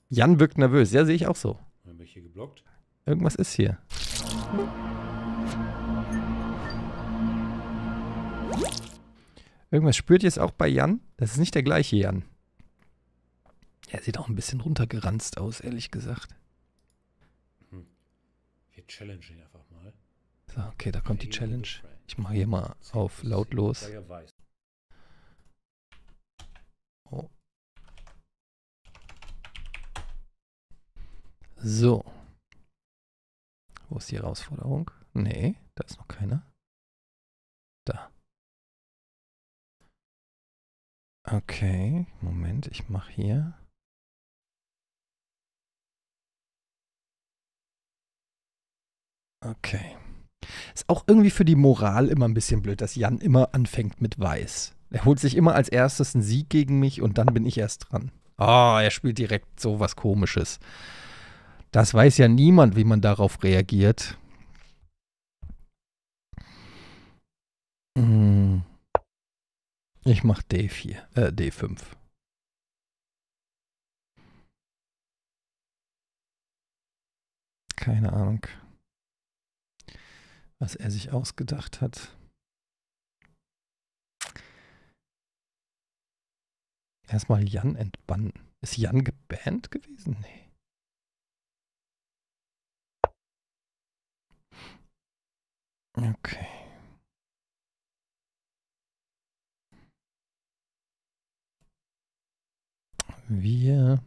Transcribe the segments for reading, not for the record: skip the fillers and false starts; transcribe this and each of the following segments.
Jan wirkt nervös. Ja, sehe ich auch so. Dann bin ich hier geblockt. Irgendwas ist hier. Irgendwas spürt ihr es auch bei Jan? Das ist nicht der gleiche Jan. Er sieht auch ein bisschen runtergeranzt aus, ehrlich gesagt. Wir challengen ihn einfach mal. So, okay, da kommt die Challenge. Ich mache hier mal auf lautlos. Oh. So. Wo ist die Herausforderung? Nee, da ist noch keiner. Da. Okay, Moment, ich mache hier. Okay. Ist auch irgendwie für die Moral immer ein bisschen blöd, dass Jan immer anfängt mit Weiß. Er holt sich immer als erstes einen Sieg gegen mich und dann bin ich erst dran. Oh, er spielt direkt so was Komisches. Das weiß ja niemand, wie man darauf reagiert. Ich mach D4, D5. Keine Ahnung, was er sich ausgedacht hat. Erstmal Jan entbannen. Ist Jan gebannt gewesen? Nee. Okay. Wir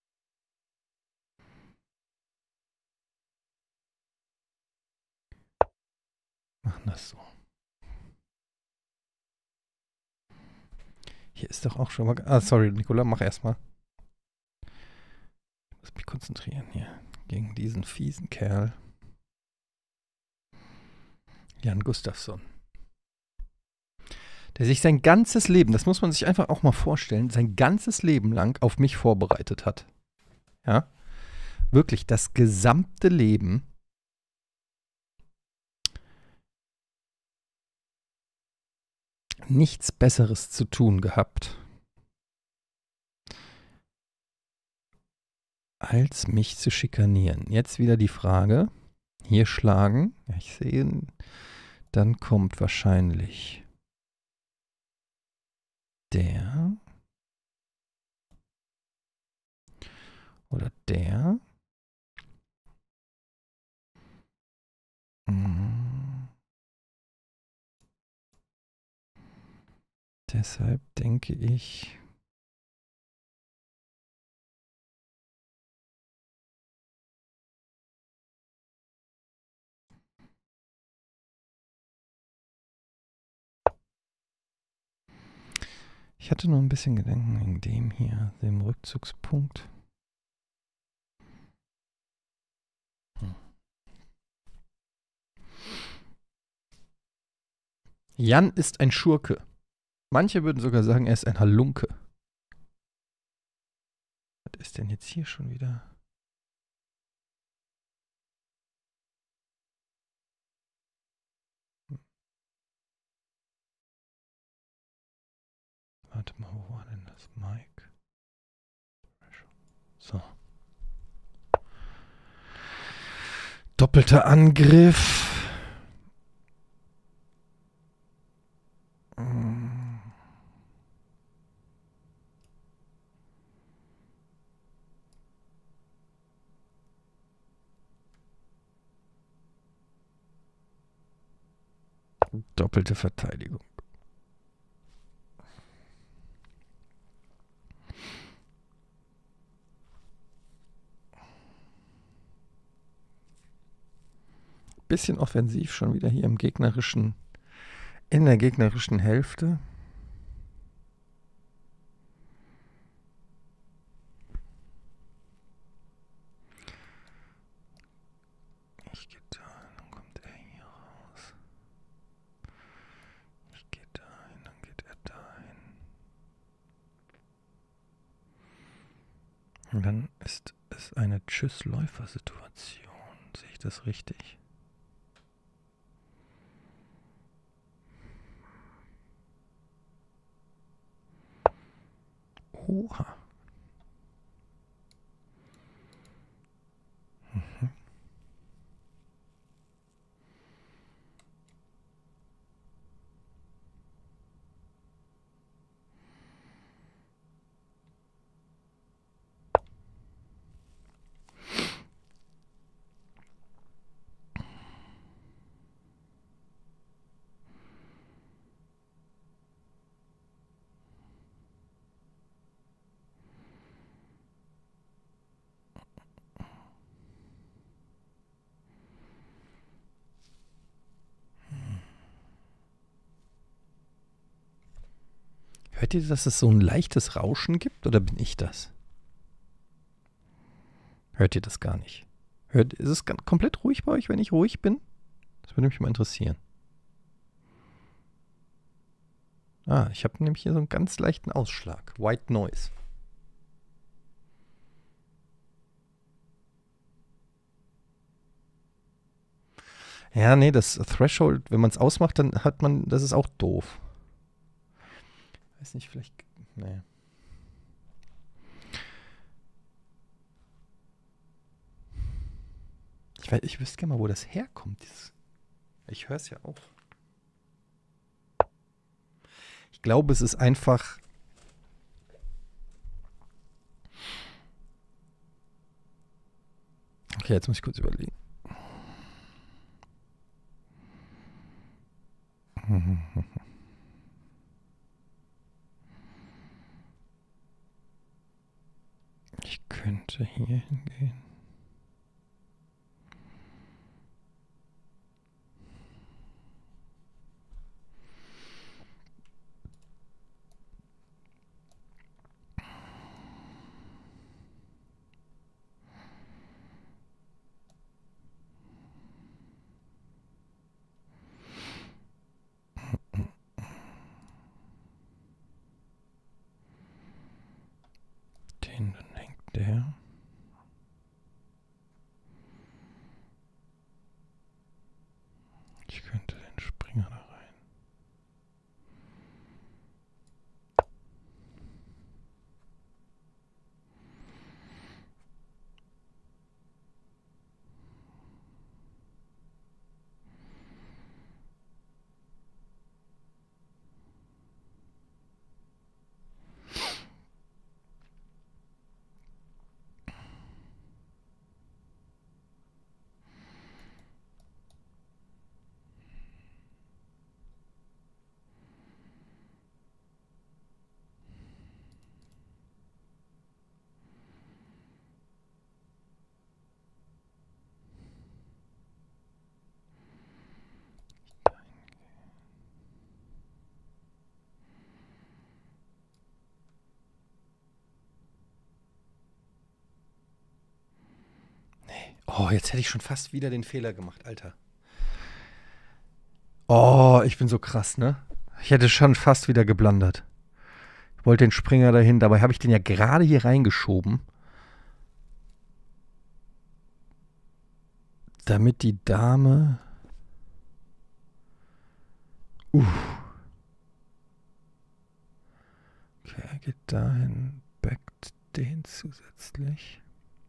machen das so. Hier ist doch auch schon mal... Ah, sorry, Nicola, mach erstmal. Ich muss mich konzentrieren hier. Gegen diesen fiesen Kerl. Jan Gustafsson. Der sich sein ganzes Leben, das muss man sich einfach auch mal vorstellen, sein ganzes Leben lang auf mich vorbereitet hat. Ja? Wirklich, das gesamte Leben. Nichts Besseres zu tun gehabt, als mich zu schikanieren. Jetzt wieder die Frage, hier schlagen, ja, ich sehe, dann kommt wahrscheinlich der oder der. Deshalb denke ich, ich hatte nur ein bisschen Gedanken wegen dem hier, dem Rückzugspunkt. Jan ist ein Schurke. Manche würden sogar sagen, er ist ein Halunke. Was ist denn jetzt hier schon wieder? Warte mal, wo war denn das Mic? So. Doppelter Angriff. Doppelte Verteidigung. Bisschen offensiv schon wieder hier in der gegnerischen Hälfte. Ich gehe da hin, dann kommt er hier raus. Ich gehe da hin, dann geht er da hin. Und dann ist es eine Tschüss-Läufer-Situation. Sehe ich das richtig? Oha. Hört ihr, dass es so ein leichtes Rauschen gibt oder bin ich das? Hört ihr das gar nicht? Ist es komplett ruhig bei euch, wenn ich ruhig bin? Das würde mich mal interessieren. Ich habe nämlich hier so einen ganz leichten Ausschlag. White Noise. Ja, nee, das Threshold, wenn man es ausmacht, dann hat man, das ist auch doof. Weiß nicht, vielleicht, nee. Ich wüsste gerne mal, wo das herkommt. Ich höre es ja auch. Ich glaube, es ist einfach. Okay, jetzt muss ich kurz überlegen. Ich könnte hier hingehen. Dann hängt der. Ich könnte den Springer da rein. Oh, jetzt hätte ich schon fast wieder den Fehler gemacht, Alter. Oh, ich bin so krass, ne? Ich hätte schon fast wieder geblandert. Ich wollte den Springer dahin, dabei habe ich den ja gerade hier reingeschoben. Damit die Dame. Okay, er geht dahin, backt den zusätzlich.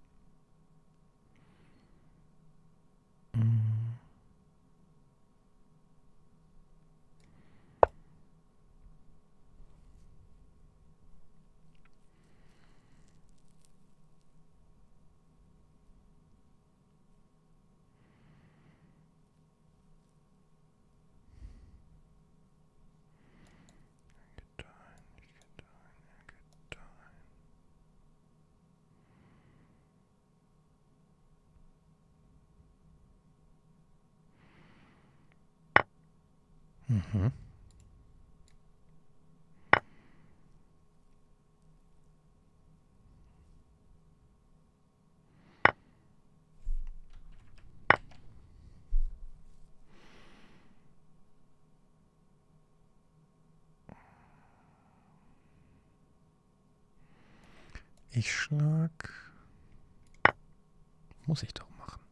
Mhm. Ich schlag. Muss ich doch machen.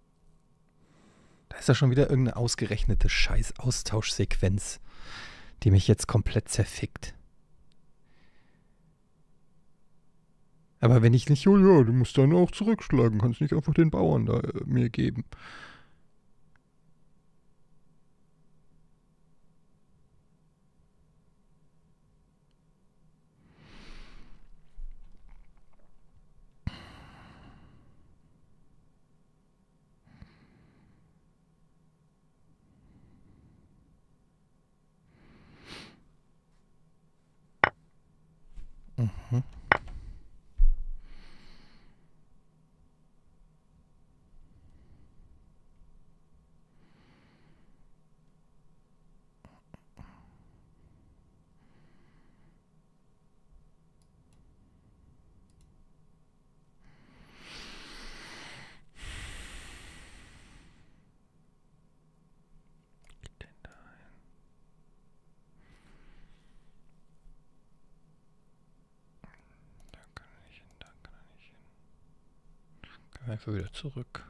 Da ist ja schon wieder irgendeine ausgerechnete Scheiß-Austauschsequenz, die mich jetzt komplett zerfickt. Aber wenn ich nicht, oh ja, du musst dann auch zurückschlagen, kannst nicht einfach den Bauern da mir geben. Mhm. Da kann er nicht hin, da kann er nicht hin. Können wir einfach wieder zurück.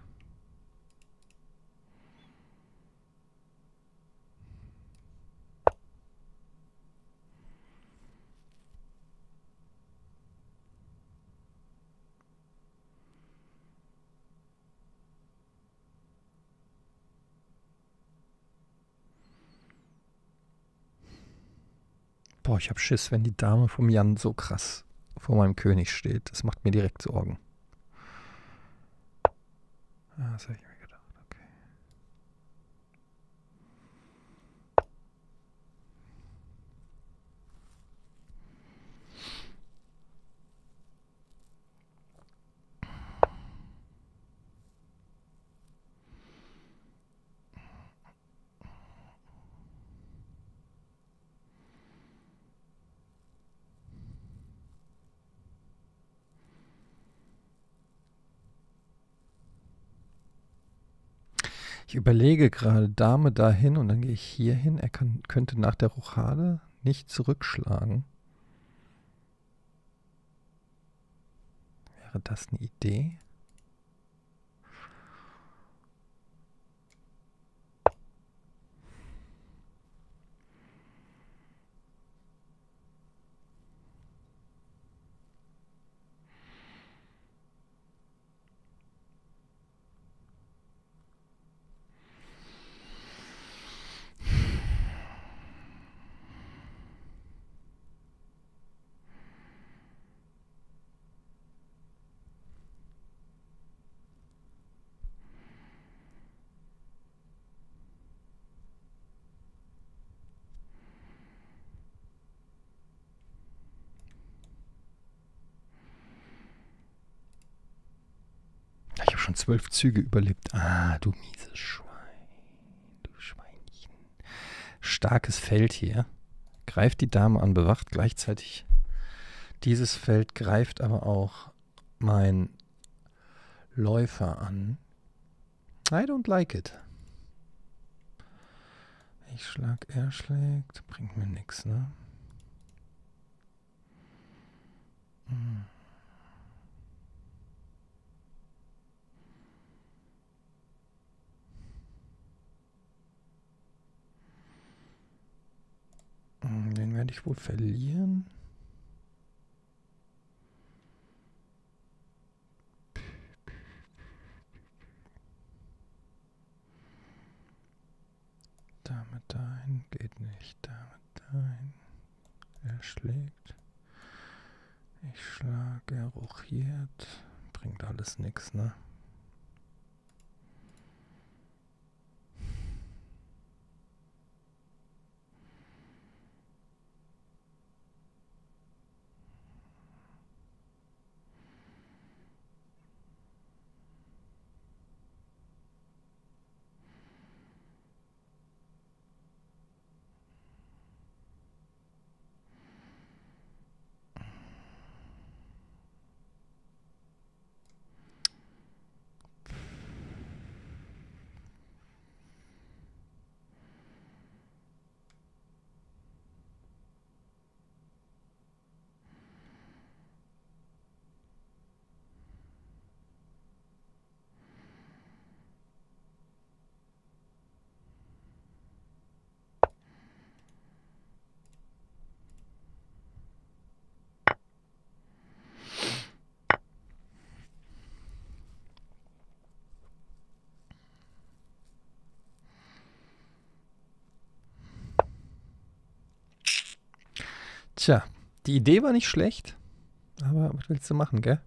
Boah, ich hab Schiss, wenn die Dame vom Jan so krass vor meinem König steht. Das macht mir direkt Sorgen. Ah, das habe ich mir gedacht. Okay. Ich überlege gerade Dame dahin und dann gehe ich hier hin. Er könnte nach der Rochade nicht zurückschlagen. Wäre das eine Idee? Ich habe schon 12 Züge überlebt. Ah, du mieses Schwein. Du Schweinchen. Starkes Feld hier. Greift die Dame an, bewacht gleichzeitig dieses Feld, greift aber auch mein Läufer an. I don't like it. Ich schlag, er schlägt. Bringt mir nichts, ne? Hm. Den werde ich wohl verlieren. Damit dahin geht nicht. Damit dahin. Er schlägt. Ich schlag, er rochiert. Bringt alles nichts, ne? Tja, die Idee war nicht schlecht, aber was willst du machen, gell?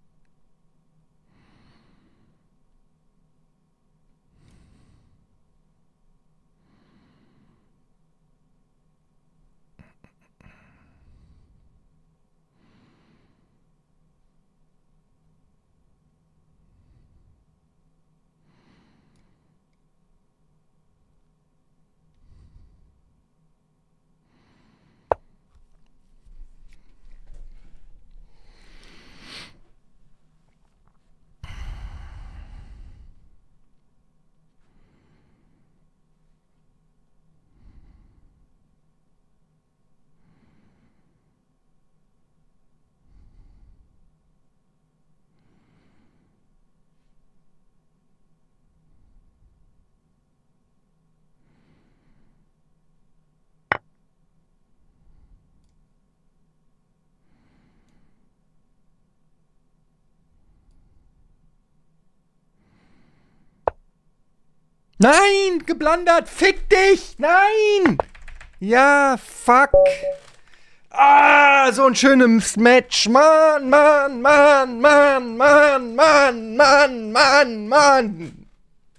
Nein, geblandert, fick dich, nein! Ja, fuck. Ah, so ein schönes Match, Mann, Mann, Mann, Mann, Mann, Mann, Mann, Mann, Mann.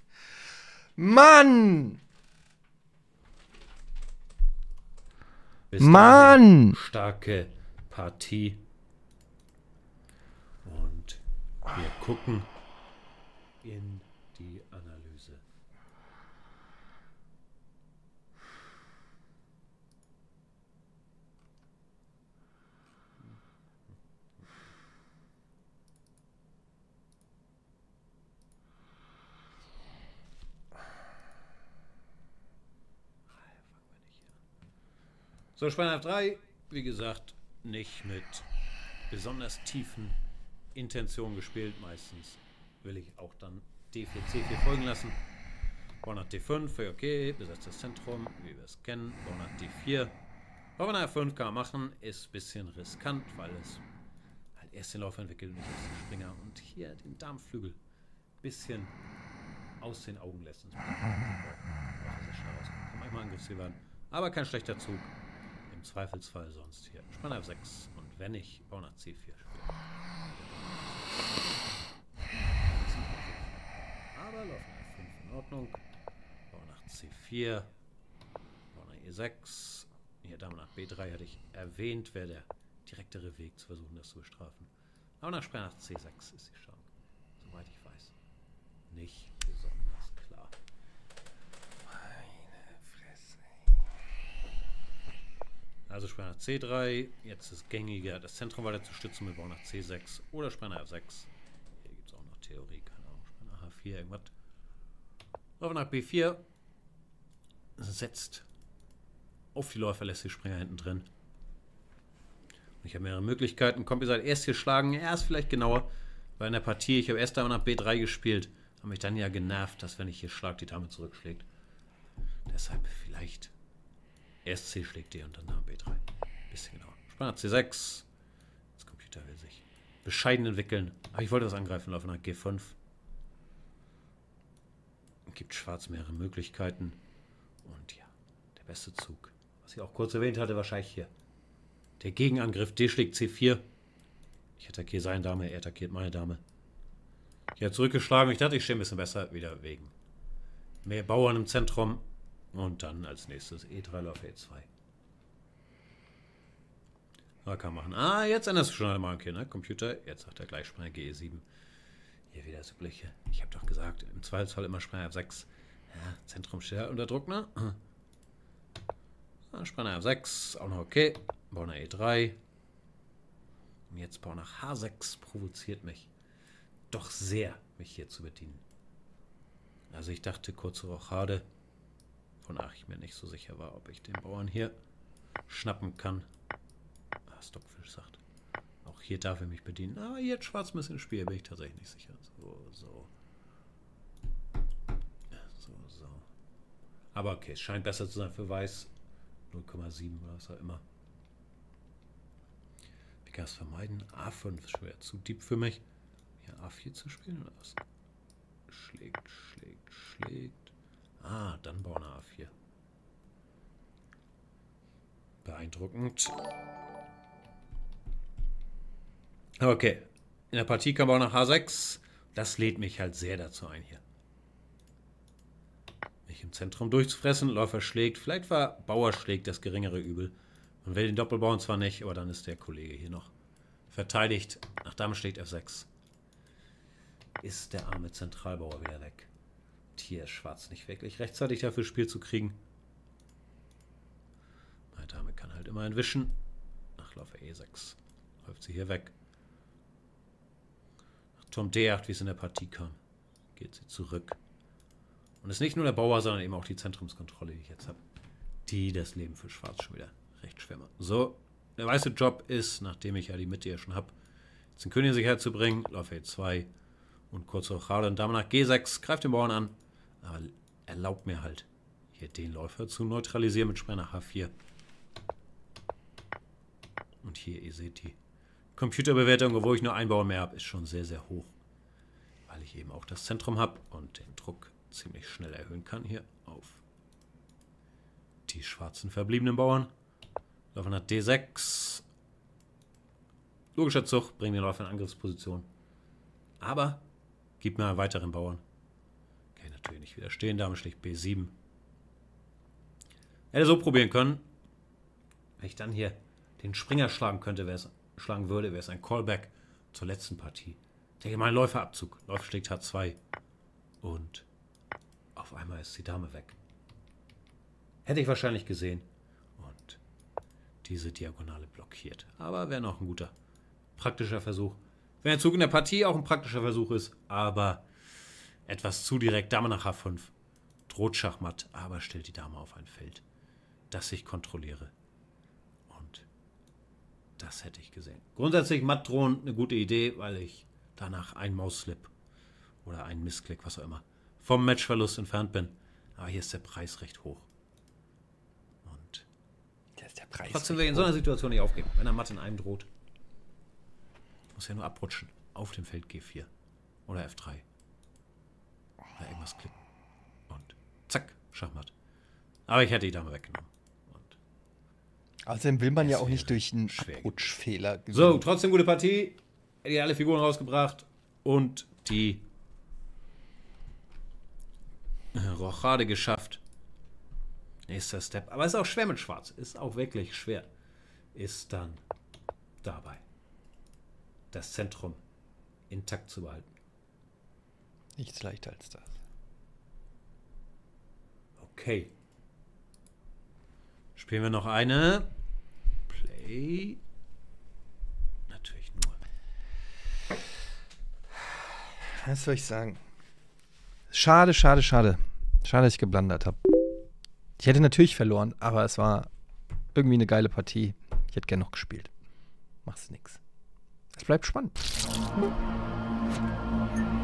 Mann. Bis Mann. dahin starke Partie. Und wir gucken in die Analyse. So, Spanner F3, wie gesagt, nicht mit besonders tiefen Intentionen gespielt. Meistens will ich auch dann D4, C4 folgen lassen. Bauern nach D5, okay, besetzt das Zentrum, wie wir es kennen. Bauern nach D4. Bauern nach F5 kann man machen, ist ein bisschen riskant, weil es halt erst den Lauf entwickelt und nicht erst den Springer. Und hier den Darmflügel ein bisschen aus den Augen lässt. Kann manchmal Angriffsziel werden, aber kein schlechter Zug. Im Zweifelsfall sonst hier Spanner F6 und wenn ich Bauern nach C4 spiele. Aber Lauf nach F5 in Ordnung. Bauern nach C4. Bauern nach E6. Hier Dame nach B3 hatte ich erwähnt, wäre der direktere Weg zu versuchen, das zu bestrafen. Aber nach Spanner nach C6 ist die Chance, soweit ich weiß, nicht besonders klar. Also Spanner C3, jetzt ist gängiger, das Zentrum weiter zu stützen mit Bauern nach C6 oder Spanner F6. Hier gibt es auch noch Theorie, keine Ahnung, Spanner H4, irgendwas. Läufer nach B4 setzt auf die Läufer, lässt die Springer hinten drin. Und ich habe mehrere Möglichkeiten. Kommt, ihr seid erst hier schlagen, erst vielleicht genauer, weil in der Partie, ich habe erst Dame nach B3 gespielt, habe mich dann ja genervt, dass wenn ich hier schlage, die Dame zurückschlägt. Deshalb vielleicht erst C schlägt D und dann Dame B3. Bisschen genauer. Spanner C6. Das Computer will sich bescheiden entwickeln. Aber ich wollte das angreifen, laufen nach G5. Gibt Schwarz mehrere Möglichkeiten. Und ja, der beste Zug. Was ich auch kurz erwähnt hatte, wahrscheinlich hier. Der Gegenangriff, D schlägt C4. Ich attackiere seine Dame, er attackiert meine Dame. Ich habe zurückgeschlagen. Ich dachte, ich stehe ein bisschen besser. Wieder wegen mehr Bauern im Zentrum. Und dann als nächstes E3 auf E2. Da kann man machen. Ah, jetzt änderst du schon einmal. Okay, ne? Computer. Jetzt sagt er gleich Springer GE7. Hier wieder das Übliche. Ich habe doch gesagt, im Zweifelsfall immer Springer F6. Ja, Zentrum steht halt unter Druck, ne? Springer F6, auch noch okay. Bauer nach E3. Und jetzt Bauer nach H6 provoziert mich doch sehr, mich hier zu bedienen. Also ich dachte kurze Rochade, wonach ich mir nicht so sicher war, ob ich den Bauern hier schnappen kann. Stockfisch sagt, auch hier darf er mich bedienen. Aber jetzt Schwarz ein bisschen im Spiel, bin ich tatsächlich nicht sicher. So. Aber okay, es scheint besser zu sein für Weiß. 0,7 oder was auch immer. Wie kann ich es vermeiden? A5 ist schwer. Zu deep für mich. Hier A4 zu spielen oder was? Schlägt. Ah, dann Bauern A4. Beeindruckend. Okay. In der Partie kam auch nach H6. Das lädt mich halt sehr dazu ein hier. Mich im Zentrum durchzufressen. Läufer schlägt. Vielleicht war Bauer schlägt das geringere Übel. Man will den Doppelbauern zwar nicht, aber dann ist der Kollege hier noch verteidigt. Nach Dame schlägt F6. Ist der arme Zentralbauer wieder weg. Und hier ist Schwarz nicht wirklich rechtzeitig dafür Spiel zu kriegen. Meine Dame kann halt immer entwischen. Nach Läufer E6 läuft sie hier weg. Nach Turm D8, wie es in der Partie kam, geht sie zurück. Und es ist nicht nur der Bauer, sondern eben auch die Zentrumskontrolle, die ich jetzt habe, die das Leben für Schwarz schon wieder recht schwer macht. So, der weiße Job ist, nachdem ich ja die Mitte hier schon habe, jetzt den König in Sicherheit zu bringen. Läufer E2 und kurze Rochade und Dame nach G6, greift den Bauern an, aber erlaubt mir halt, hier den Läufer zu neutralisieren mit Springer nach H4. Und hier, ihr seht die Computerbewertung, obwohl ich nur einen Bauern mehr habe, ist schon sehr, sehr hoch. Weil ich eben auch das Zentrum habe und den Druck ziemlich schnell erhöhen kann hier auf die schwarzen verbliebenen Bauern. Läufer nach D6. Logischer Zug, bringt den Läufer in Angriffsposition. Aber gibt mir einen weiteren Bauern. Kann ich natürlich nicht widerstehen. Dame schlägt B7. Hätte so probieren können. Wenn ich dann hier den Springer schlagen würde, wäre es ein Callback zur letzten Partie. Ich denke mal, ein Läuferabzug. Läufer schlägt H2. Und auf einmal ist die Dame weg. Hätte ich wahrscheinlich gesehen. Und diese Diagonale blockiert. Aber wäre noch ein guter praktischer Versuch. Wenn der Zug in der Partie auch ein praktischer Versuch ist, aber etwas zu direkt. Dame nach H5. Droht Schachmatt, aber stellt die Dame auf ein Feld, das ich kontrolliere. Und das hätte ich gesehen. Grundsätzlich matt drohen eine gute Idee, weil ich danach einen Mausslip oder einen Missklick, was auch immer, vom Matchverlust entfernt bin. Aber hier ist der Preis recht hoch. Und trotzdem will ich in so einer Situation nicht aufgeben. Wenn er matt in einem droht, muss ja nur abrutschen. Auf dem Feld G4 oder F3. Oder irgendwas klicken. Und zack, Schachmatt. Aber ich hätte die Dame weggenommen. Und außerdem will man ja auch nicht durch einen Abrutschfehler gewinnen. So, trotzdem gute Partie. Hätte alle Figuren rausgebracht. Und die Rochade geschafft. Nächster Step. Aber ist auch schwer mit Schwarz. Ist auch wirklich schwer. Ist dann dabei, das Zentrum intakt zu behalten. Nichts leichter als das. Okay. Spielen wir noch eine. Play. Natürlich nur. Was soll ich sagen? Schade, schade, schade. Schade, dass ich geblandert habe. Ich hätte natürlich verloren, aber es war irgendwie eine geile Partie. Ich hätte gerne noch gespielt. Mach's nix. Es bleibt spannend.